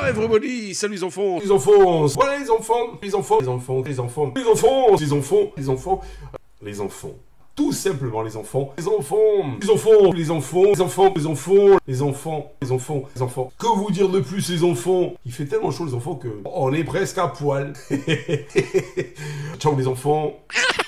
everybody! Salut les enfants! Les enfants! Voilà les enfants! Les enfants! Les enfants! Les enfants! Les enfants! Les enfants! Les enfants! Les enfants! Tout simplement les enfants! Les enfants! Les enfants! Les enfants! Les enfants! Les enfants! Les enfants! Les enfants! Les enfants! Que vous dire de plus les enfants? Il fait tellement chaud les enfants que on est presque à poil! Ciao les enfants!